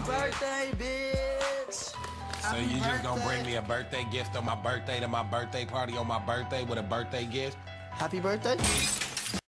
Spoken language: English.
birthday, bitch. So you just gonna bring me a birthday gift on my birthday to my birthday party on my birthday with a birthday gift? Happy birthday?